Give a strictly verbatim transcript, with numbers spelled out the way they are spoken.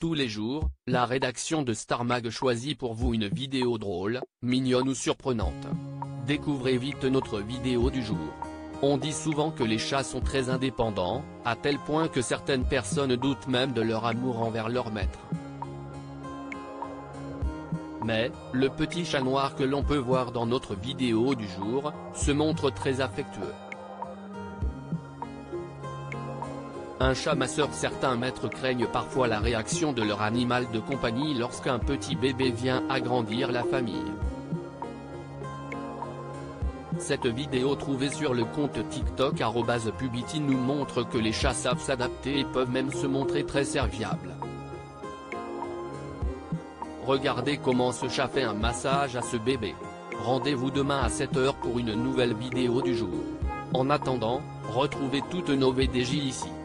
Tous les jours, la rédaction de Star Mag choisit pour vous une vidéo drôle, mignonne ou surprenante. Découvrez vite notre vidéo du jour. On dit souvent que les chats sont très indépendants, à tel point que certaines personnes doutent même de leur amour envers leur maître. Mais, le petit chat noir que l'on peut voir dans notre vidéo du jour, se montre très affectueux. Un chat masseur. Certains maîtres craignent parfois la réaction de leur animal de compagnie lorsqu'un petit bébé vient agrandir la famille. Cette vidéo trouvée sur le compte TikTok arobase pubiti nous montre que les chats savent s'adapter et peuvent même se montrer très serviables. Regardez comment ce chat fait un massage à ce bébé. Rendez-vous demain à sept heures pour une nouvelle vidéo du jour. En attendant, retrouvez toutes nos V D J ici.